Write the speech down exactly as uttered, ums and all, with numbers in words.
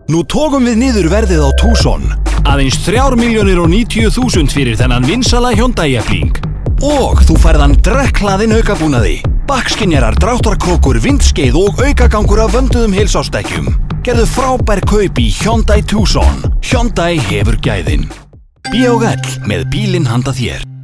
Nú tókum við niður verðið á Tucson. Aðeins þrjár milljónir og níutíu þúsund fyrir þennan vinsala Hyundai-jepling. Og þú færðan drekkhlaðinn aukabúnaði, bakskynjarar, dráttarkrókur, vindskeið og aukagangur af vönduðum heilsástekkjum. Gerðu frábær kaup í Hyundai Tucson. Hyundai hefur gæðin. B og L með bílinn handa þér.